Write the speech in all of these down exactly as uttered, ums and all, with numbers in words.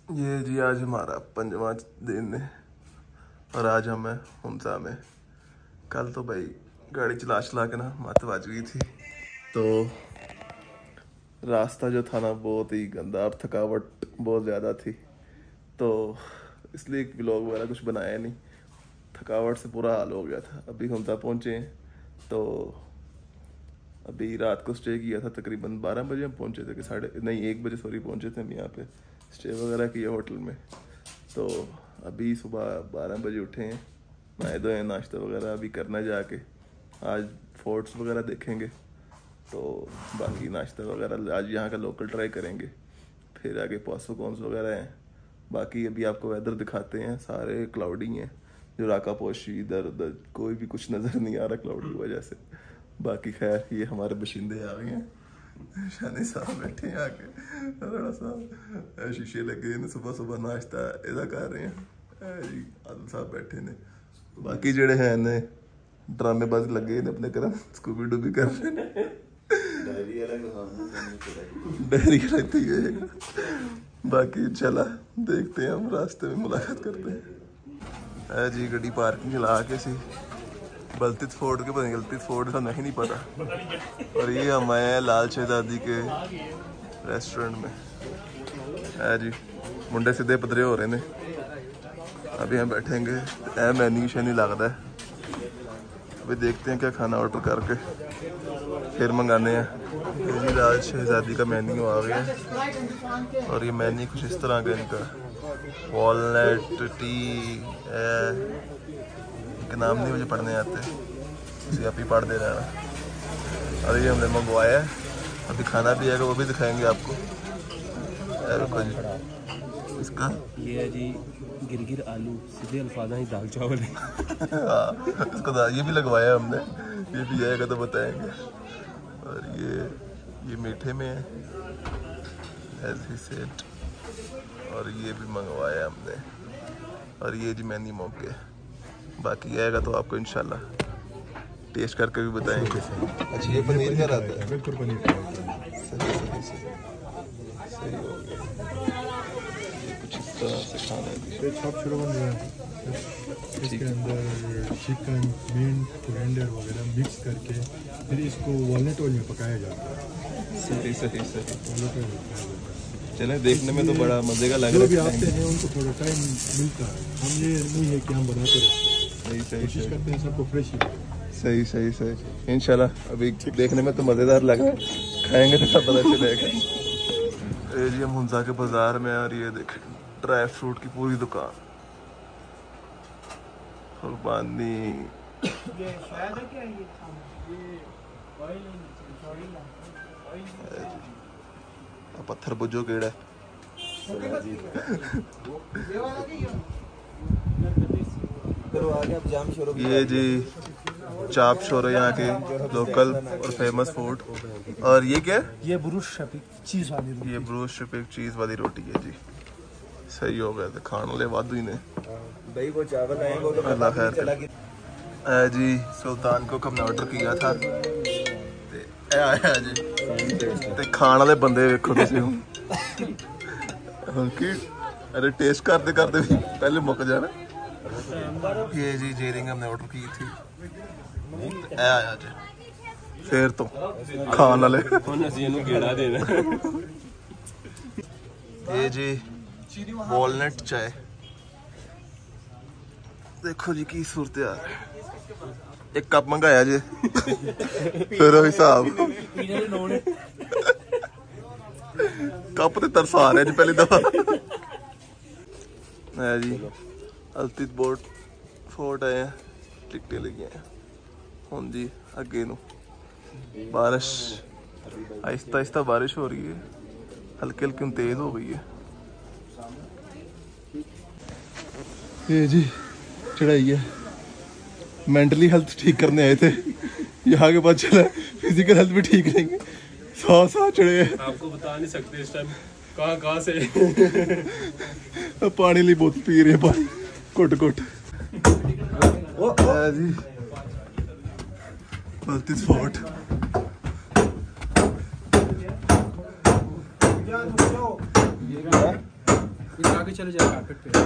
ये जी आज हमारा पंजवा दिन है और आज हम हैं हुंसा में। कल तो भाई गाड़ी चला चला के ना मत बज गई थी, तो रास्ता जो था ना बहुत ही गंदा और थकावट बहुत ज़्यादा थी, तो इसलिए एक व्लॉग वगैरह कुछ बनाया नहीं। थकावट से पूरा हाल हो गया था। अभी हुंसा पहुँचे हैं, तो अभी रात को स्टे किया था, तकरीबन बारह बजे हम पहुँचे थे कि साढ़े नहीं एक बजे सॉरी पहुँचे थे हम यहाँ पे। स्टे वगैरह किया होटल में, तो अभी सुबह बारह बजे उठे हैं, नहाए धोए नाश्ता वगैरह अभी करना जाके। आज फोर्ट्स वगैरह देखेंगे, तो बाकी नाश्ता वगैरह आज यहाँ का लोकल ट्राई करेंगे, फिर आगे पॉसो कॉन्स वगैरह हैं। बाकी अभी आपको वेदर दिखाते हैं, सारे क्लाउडी हैं, जो राका पोशी इधर उधर कोई भी कुछ नज़र नहीं आ रहा क्लाउड की वजह से। बाकी खैर ये हमारे बशिंदे आ गए हैं, शानी साहब बैठे हैं आके, थोड़ा सा शीशे लगे ने, सुबह सुबह नाश्ता इदा कर रहे हैं जी। आदम साहब बैठे ने, बाकी जेड़े हैं ने ड्रामेबाज लगे ने अपने करन, स्कूबी डूबी कर रहे हैं, डायरी लगती है। बाकी चला देखते हैं, हम रास्ते में मुलाकात करते हैं जी। गड्डी पार्किंग चला के सी बल्तित फोर्ट के पता गलती फोर्ट का नहीं नहीं पता। और ये हम आए हैं लाल शहजादी के रेस्टोरेंट में है जी। मुंडे सीधे पदरे हो रहे ने, अभी हम बैठेंगे। ए मैन्यू शैनी लगता है, अभी देखते हैं क्या खाना ऑर्डर करके फिर मंगाने हैं। ये जी लाल शहजादी का मेन्यू आ गया है, और ये मेन्यू कुछ इस तरह का इनका, वॉलनट टी के नाम नहीं मुझे पढ़ने आते, इसे आप ही पढ़ दे रहे हैं। और ये हमने मंगवाया है, अभी खाना भी आएगा वो भी दिखाएंगे आपको। इसका ये है जी गिरगिर आलू, सीधे अल्फाजा ही दाल चावल है। हाँ इसको ये भी लगवाया हमने, ये भी आएगा तो बताएंगे। और ये ये मीठे में है एज ही सेट, और ये भी मंगवाया हमने। और ये जी मैनी मौके, बाकी आएगा तो आपको इंशाल्लाह टेस्ट करके भी बताएंगे। अच्छा ये पनीर का रहता है, बिल्कुल पनीर का सही सही सही सही हो गया। ये कुछ इस तरह से खाना है, चॉप शुरू बन गया। इसके अंदर चिकन मिंट कोरिएंडर वगैरह मिक्स करके फिर इसको वॉलनट ऑयल में पकाया जाता है। सही सही सही वॉलनट ऑयल में पकाया जाता है। चले देखने में तो बड़ा मजे का लग जो भी रहा आते हैं उनको थोड़ा टाइम मिलता है, हम ये नहीं है कि हम बनाते रहते हैं, सही सही कोशिश करते हैं सबको फ्रेश ही मिले। सही सही सही इंशाल्लाह। अभी देखने में तो मज़ेदार लगा, खाएंगे तो पता चलेगा। ये जी हम हुंसा के बाजार में, और ये देखें ड्राई फ्रूट की पूरी दुकान, कुर्बानी। पत्थर बुझो केड़ा ये जी चाप शोर यहाँ के लोकल और फेमस फूड। और ये क्या है? ये ब्रूश शफीक चीज वाली रोटी। ये ब्रूश शफीक चीज वाली रोटी है जी। सही हो गया, खाने वाले वादू ही ने दही को चावल आएंगे तो अल्लाह खैर करे जी। सुल्तान को हमने ऑर्डर किया था ते ए आया जी, ते खाने वाले बंदे देखो तुसीं हुण हुण की अरे टेस्ट करते करते भी पहले मुक जाना। ये जी जेरिंग हमने ऑर्डर की थी, ए आया जी फिर तो खाने वाले हुण असीं इहनूं घेड़ा देना। ये जी वॉलनट चाय देखो जी की सूरत यार। एक कप मंगाया जी फिर हिसाब कप ते तरसा रहे जी पहली दफा है जी। अल्तित बोर्ड फोर्ट आए हैं, टिकटें लगी हैं हुण जी। अगे नू बारिश आहिस्ता आहिस्ता बारिश हो रही है, हल्की हल्की तेज हो गई है। ये जी चढ़ाई है, मेंटली हेल्थ ठीक करने आए थे, यहाँ के बाद चला फिजिकल हेल्थ भी ठीक रहेंगे। साथ साथ चढ़े हैं, आपको बता नहीं सकते इस टाइम कहाँ कहाँ से। पानी ली बोतल पी रहे हैं, पानी घुट घुट जी। अल्तित फोर्ट आगे चले जाए कारपेट पे।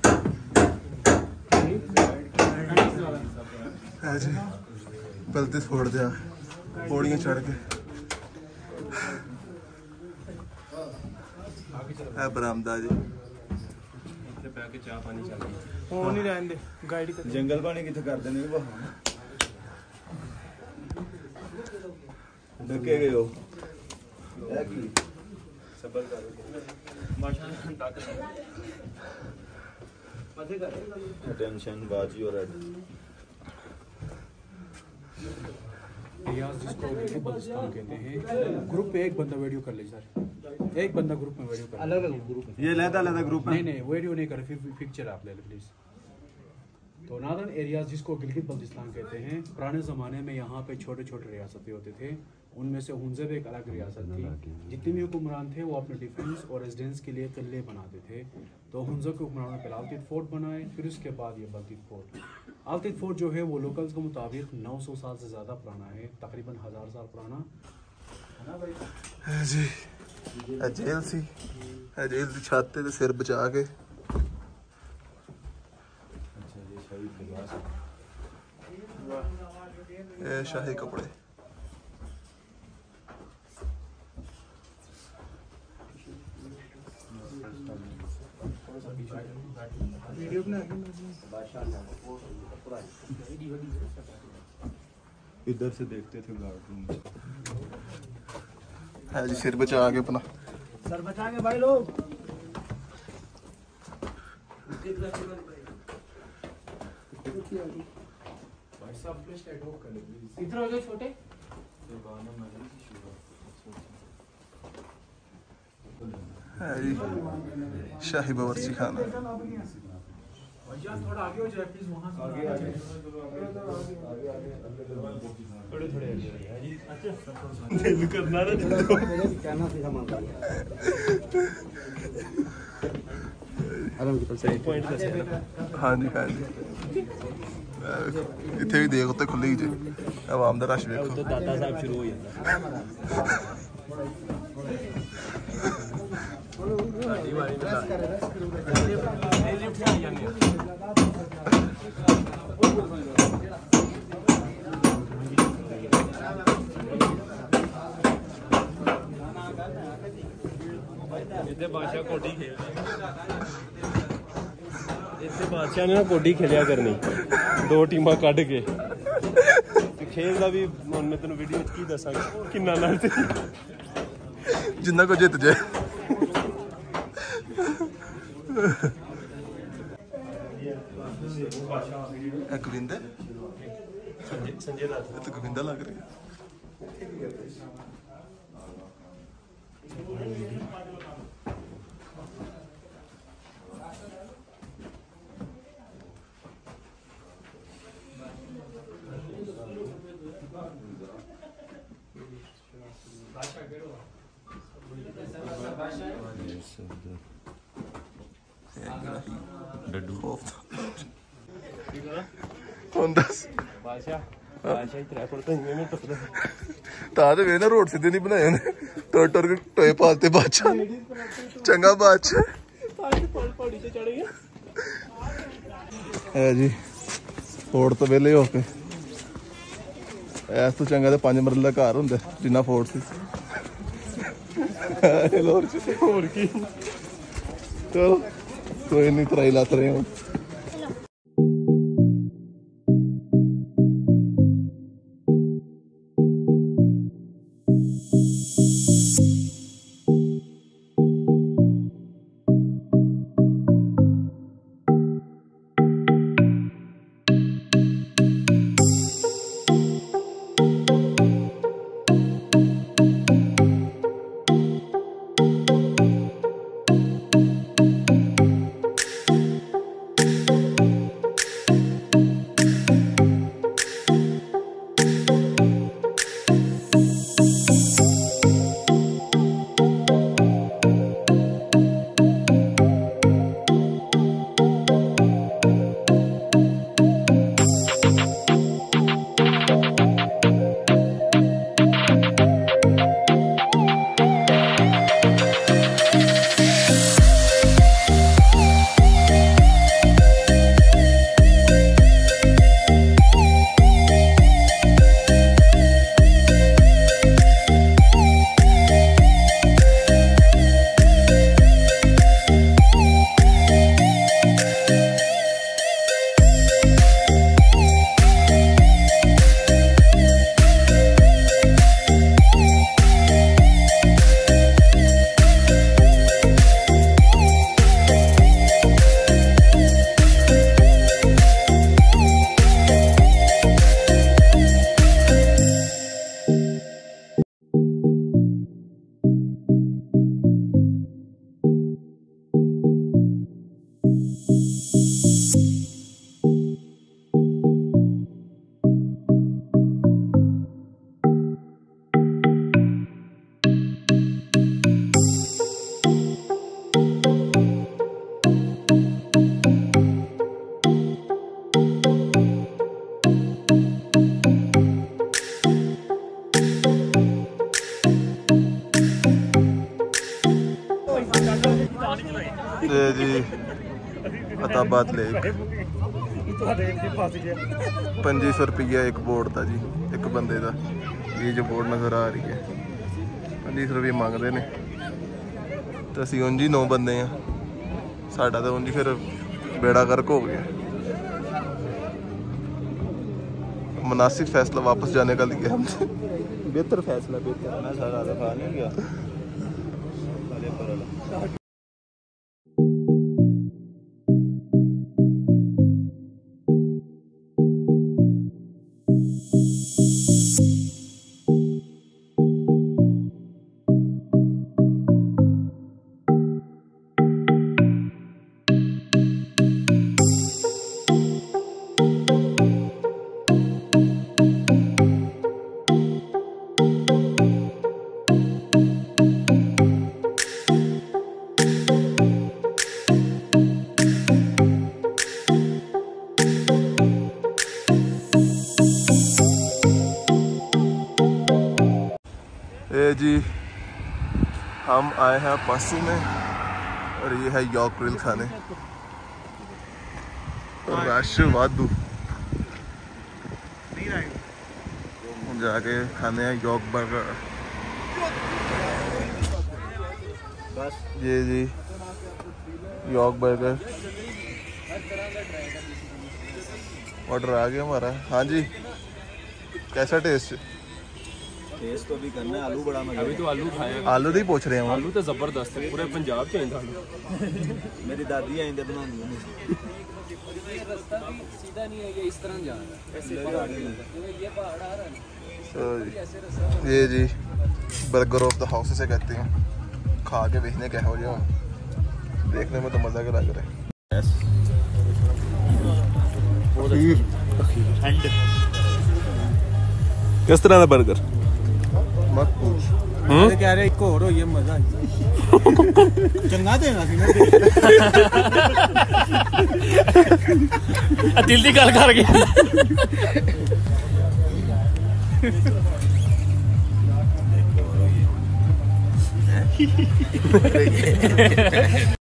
ऐसे गलती छोड़ दिया पौड़ियाँ चढ़ के है बरामदा जी चाह पानी चाहिए वो नहीं रहने दे गाइड कर जंगल पानी कितने कर देने ढके गए हो टेंशन बाजी और रियाज जिसको बलुचिस्तान कहते हैं। ग्रुप पे एक बंदा वीडियो कर ले सर, एक बंदा ग्रुप में वीडियो कर अलग अलग ग्रुप ये लहदा लहदा ग्रुप है। नहीं नहीं वीडियो नहीं करे, फिर पिक्चर आप ले लो प्लीज। तो नादरन एरियाज जिसको गिलगित बल्तिस्तान कहते हैं, पुराने ज़माने में यहाँ पे छोटे छोटे रियासतें होते थे, उनमें से हुंज़ब एक अलग रियासत थी। जितने भी हुक्मरान थे वो अपने डिफेंस और रेजिडेंस के लिए किले बनाते थे। तो हुंज़ब के हुक्मरानों ने पहले अल्तित फोर्ट बनाए, फिर उसके बाद ये बल्तित फोर्ट। अल्तित फोर्ट जो है वो लोकल्स के मुताबिक नौ सौ साल से ज़्यादा पुराना है, तकरीबन हज़ार साल पुराना है ना भाई जी। जेल सी जेल दी छाते ते सिर बचा के ये शाही कपड़े इधर से देखते थे गार्ड रूम से। है जी सिर बचा के अपना सर बचा के भाई लोग। इधर हो जाओ छोटे। है जी शाही बावर्ची खाना थोड़ा आगे हो जाए प्लीज, वहाँ आगे आगे थोड़े थोड़े दिल करना ना कहना सीधा मानता है। आराम की सही पॉइंट दस। हाँ जी हाँ जी इतने भी देख उत्ते खुली जी आवाम दा रश देखो। दादा साहब शुरू हो जाता इतने बादशाह कोडी खेल इतने बादशाह ने ना कोडी खेलिया करनी दो टीमां कढ़ के खेल का भी मैं तेन वीडियो की दसांगा किन्ना नाल जिन्ना को जित जाए। गोविंदा संजय दत्त तो गोविंदा लग रही है। ਤਾਂ ਤੇ ਵੇ ਨਾ ਰੋਡ ਸਿੱਧੇ ਨਹੀਂ ਬਣਾਏ ਉਹਨੇ ਟੁਰ ਟੁਰ ਕੇ ਟੋਏ ਪਾਲਤੇ ਬਾਦਸ਼ਾਹ ਚੰਗਾ ਬਾਦਸ਼ਾਹ ਹੈ ਜੀ ਫੋਰਟ ਤੋਂ ਵਿਹਲੇ ਹੋ ਕੇ ਇਸ ਤੋਂ ਚੰਗਾ ਤੇ ਪੰਜ ਮਰਲੇ ਦਾ ਘਰ ਹੁੰਦਾ ਜਿੰਨਾ ਫੋਰਟ ਸੀ। ਹੋਰ ਕੀ ਚਲੋ ਕੋਈ ਨਹੀਂ ਤਰਾਈ ਲੱਤ ਰਹੇ ਹੁਣ। ये जी अताबाद लेक पंजी सौ रुपया एक बोर्ड था जी एक बंदे का। ये जो बोर्ड नज़र आ रही है पंजी सौ रुपये मंगते हैं तो असी उंज ही नौ बंदे हैं साडा तो उंज फिर बेड़ा गर्क हो गया। मुनासिब फैसला वापस जाने का लिया हमने। बेहतर फैसला बेहतर मैं सारा दफा नहीं गया। ये जी हम आए हैं पासू में और ये है यॉर्क ग्रिल खाने। रश वादू जाके खाने हैं यॉर्क बर्गर। बस ये जी यॉर्क बर्गर ऑर्डर आ गया हमारा। हाँ जी कैसा टेस्ट? टेस्ट तो भी करना है। आलू बड़ा मजा। अभी तो आलू खाए आलू दी पूछ रहे हैं हम। आलू तो जबरदस्त है पूरे पंजाब च आंदा आलू। मेरी दादी आइंदे बनांदी है। रास्ता भी सीधा नहीं है ये इस तरह जा रहा है ऐसे पहाड़ ये पहाड़ आ रहा है So, ये जी बर्गर ऑफ द हाउस से कहते हैं। खा के देखने क्या हो जाए देखने में तो मजा के लग रहा है। किस तरह का बर्गर मत पूछ। कह रहे एक और हो ये मजा चंगा देना दिल दी गल कर गया।